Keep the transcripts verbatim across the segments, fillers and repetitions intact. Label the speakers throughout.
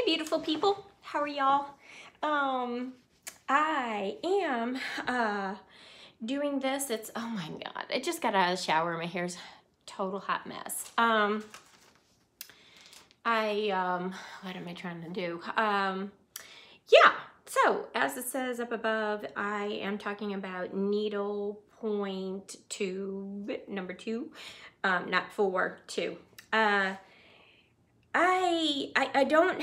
Speaker 1: beautiful people, how are y'all? Um, I am uh, doing this. It's, oh my God, I just got out of the shower. My hair's a total hot mess. Um, I, um, what am I trying to do? Um, yeah, so as it says up above, I am talking about needle point tube number two, um, not four, two. Uh, I, I, I don't,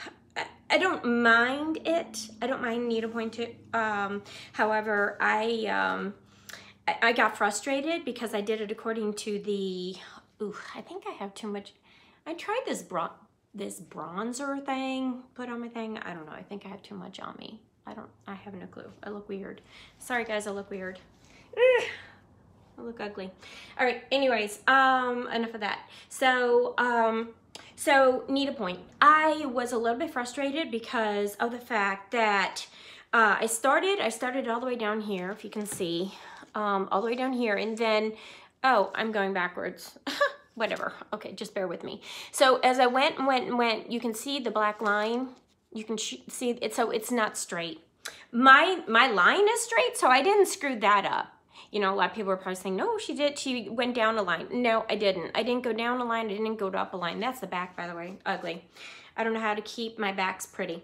Speaker 1: I don't mind it. I don't mind needlepoint tube. Um, however, I, um, I, I got frustrated because I did it according to the, ooh, I think I have too much. I tried this bron this bronzer thing, put on my thing. I don't know. I think I have too much on me. I don't, I have no clue. I look weird. Sorry guys, I look weird. Ugh. I look ugly. All right, anyways, um, enough of that. So, um, so needlepoint. I was a little bit frustrated because of the fact that uh, I started, I started all the way down here, if you can see, um, all the way down here, and then, oh, I'm going backwards. Whatever, okay, just bear with me. So as I went and went and went, you can see the black line. You can see it, so it's not straight. My, my line is straight, so I didn't screw that up. You know, a lot of people are probably saying, no, she did. She went down a line. No, I didn't. I didn't go down a line. I didn't go up a line. That's the back, by the way. Ugly. I don't know how to keep my backs pretty.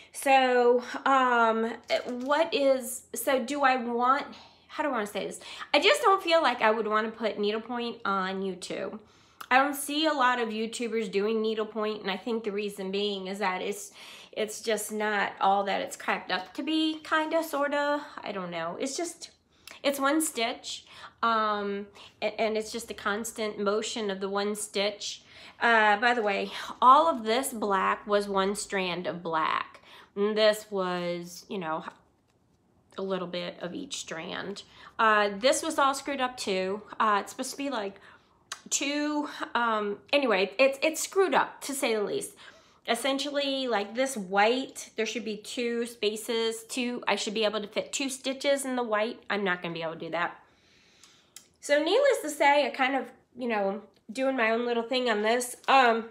Speaker 1: So, um, what is, so do I want, how do I want to say this? I just don't feel like I would want to put needlepoint on YouTube. I don't see a lot of YouTubers doing needlepoint, and I think the reason being is that it's, it's just not all that it's cracked up to be, kind of, sort of. I don't know. It's just... It's one stitch, um, and, and it's just a constant motion of the one stitch. Uh, by the way, all of this black was one strand of black. And this was, you know, a little bit of each strand. Uh, this was all screwed up too. Uh, it's supposed to be like two, um, anyway, it's, it's screwed up, to say the least. Essentially, like this white, there should be two spaces, two, I should be able to fit two stitches in the white. I'm not gonna be able to do that. So needless to say, I kind of, you know, doing my own little thing on this. Um,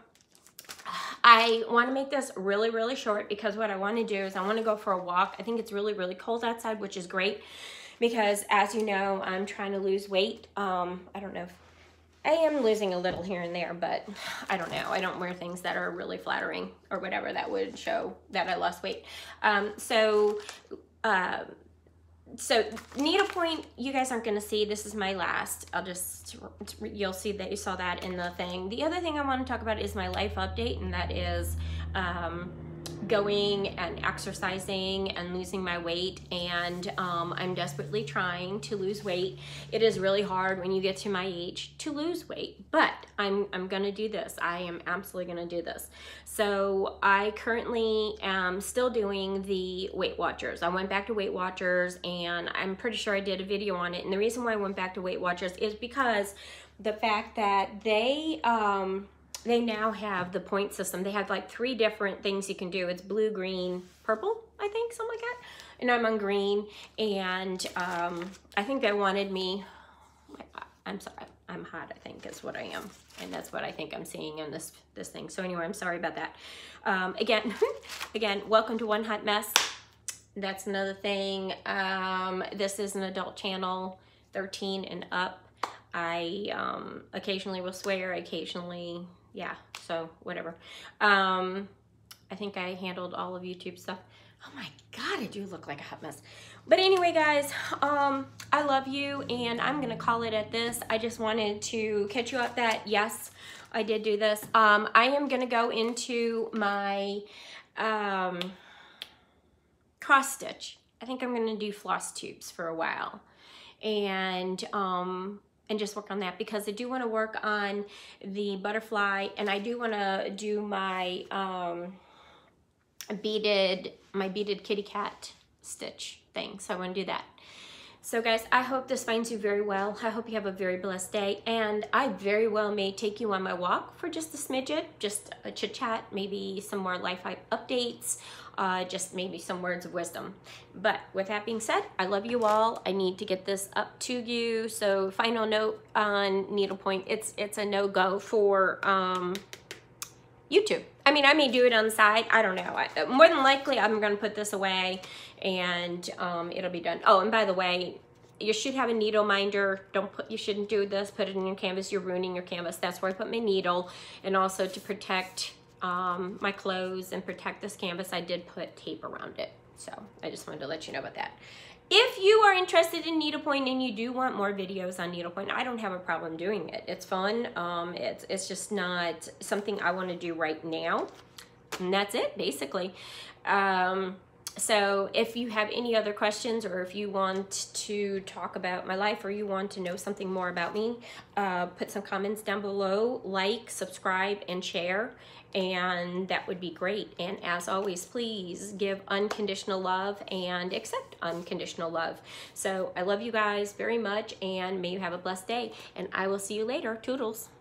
Speaker 1: I wanna make this really, really short because what I wanna do is I wanna go for a walk. I think it's really, really cold outside, which is great because as you know, I'm trying to lose weight. Um, I don't know if I am losing a little here and there, but I don't know. I don't wear things that are really flattering or whatever that would show that I lost weight. Um, so, uh, so needlepoint, you guys aren't going to see. This is my last. I'll just, you'll see that you saw that in the thing. The other thing I want to talk about is my life update, and that is um, going and exercising and losing my weight, and um, I'm desperately trying to lose weight. It is really hard when you get to my age to lose weight, but I'm, I'm gonna do this. I am absolutely gonna do this. So I currently am still doing the Weight Watchers. I went back to Weight Watchers, and I'm pretty sure I did a video on it, and the reason why I went back to Weight Watchers is because the fact that they um, they now have the point system. They have like three different things you can do. It's blue, green, purple, I think, something like that. And I'm on green, and um, I think they wanted me, I'm sorry, I'm hot, I think is what I am. And that's what I think I'm seeing in this, this thing. So anyway, I'm sorry about that. Um, again, again, welcome to One Hot Mess. That's another thing. Um, this is an adult channel, thirteen and up. I um, occasionally will swear, occasionally, yeah, so whatever. Um, I think I handled all of YouTube stuff. Oh my God, I do look like a hot mess. But anyway, guys, um, I love you, and I'm gonna call it at this. I just wanted to catch you up that, yes, I did do this. Um, I am gonna go into my um, cross stitch. I think I'm gonna do floss tubes for a while. And, um, and just work on that because I do want to work on the butterfly, and I do want to do my um, beaded, my beaded kitty cat stitch thing. So I want to do that. So guys, I hope this finds you very well. I hope you have a very blessed day, and I very well may take you on my walk for just a smidget, just a chit chat, maybe some more life updates, uh, just maybe some words of wisdom. But with that being said, I love you all. I need to get this up to you. So final note on needlepoint, it's it's a no-go for um, YouTube. I I mean, I may do it on the side. I don't know. I, more than likely, I'm going to put this away and um, it'll be done. Oh, and by the way, you should have a needle minder. Don't put, you shouldn't do this. Put it in your canvas. You're ruining your canvas. That's where I put my needle. And also to protect um, my clothes and protect this canvas, I did put tape around it. So I just wanted to let you know about that. If you are interested in needlepoint and you do want more videos on needlepoint, I don't have a problem doing it. It's fun. Um, it's, it's just not something I want to do right now. And that's it, basically. Um, so if you have any other questions, or if you want to talk about my life, or you want to know something more about me, uh, put some comments down below. Like, subscribe, and share. And that would be great. And as always, please give unconditional love and accept unconditional love. So I love you guys very much, and may you have a blessed day. And I will see you later. Toodles.